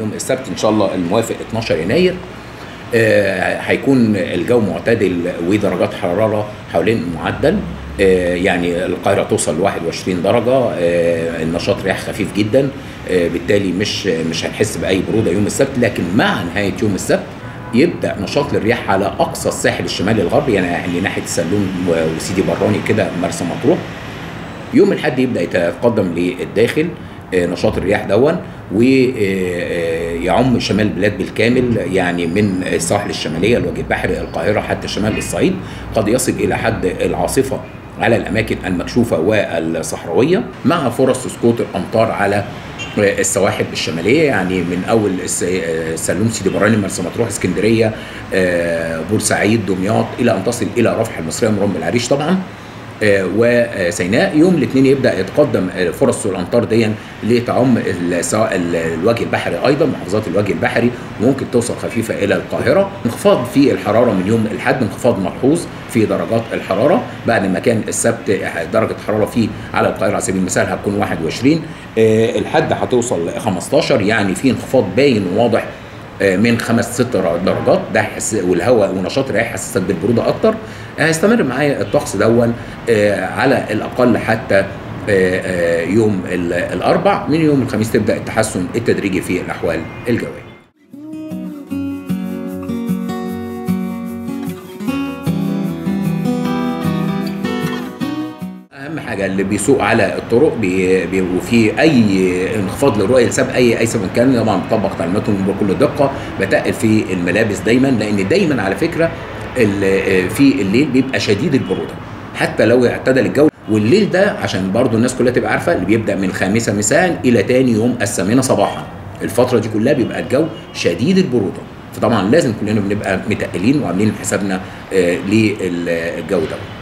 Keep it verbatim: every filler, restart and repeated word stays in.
يوم السبت ان شاء الله الموافق اتناشر يناير آه هيكون الجو معتدل ودرجات حراره حوالين المعدل. آه يعني القاهره توصل ل واحد وعشرين درجه. آه النشاط رياح خفيف جدا. آه بالتالي مش مش هنحس باي بروده يوم السبت، لكن مع نهايه يوم السبت يبدا نشاط للرياح على اقصى الساحل الشمالي الغربي، يعني ناحيه السلوم وسيدي براني كده مرسى مطروح. يوم الاحد يبدا يتقدم للداخل نشاط الرياح دون ويعم شمال البلاد بالكامل، يعني من السواحل الشماليه الوجه البحري القاهره حتى شمال الصعيد، قد يصل الى حد العاصفه على الاماكن المكشوفه والصحراويه، مع فرص سقوط الامطار على السواحل الشماليه، يعني من اول سلوم سيدي براني مرسى مطروح اسكندريه بورسعيد دمياط الى ان تصل الى رفح المصريه مرام العريش طبعا وسيناء. يوم الاثنين يبدا يتقدم فرص الامطار دي لتعم الوجه البحري، ايضا محافظات الوجه البحري، وممكن توصل خفيفه الى القاهره. انخفاض في الحراره من يوم الاحد، انخفاض ملحوظ في درجات الحراره، بعد ما كان السبت درجه الحراره فيه على القاهره على سبيل المثال هتكون واحد وعشرين، الحد هتوصل ل خمستاشر، يعني في انخفاض باين وواضح من خمس ست درجات. ده حس والهواء ونشاط الرياح يحسسك بالبروده اكتر. هيستمر معايا الطقس دون على الاقل حتى يوم الاربع. من يوم الخميس تبدا التحسن التدريجي في الاحوال الجويه. اهم حاجه اللي بيسوق على الطرق بيبقوا في اي انخفاض للرؤيه لسبب اي اي سبب كان، طبعا بطبق تعليماتهم بكل دقه، بتقل في الملابس دايما، لان دايما على فكره في الليل بيبقى شديد البروده حتى لو اعتدل الجو. والليل ده عشان برضو الناس كلها تبقى عارفه اللي بيبدا من الخامسه مساء الى تاني يوم الثامنه صباحا، الفتره دي كلها بيبقى الجو شديد البروده، فطبعا لازم كلنا بنبقى متقلين وعاملين حسابنا للجو ده.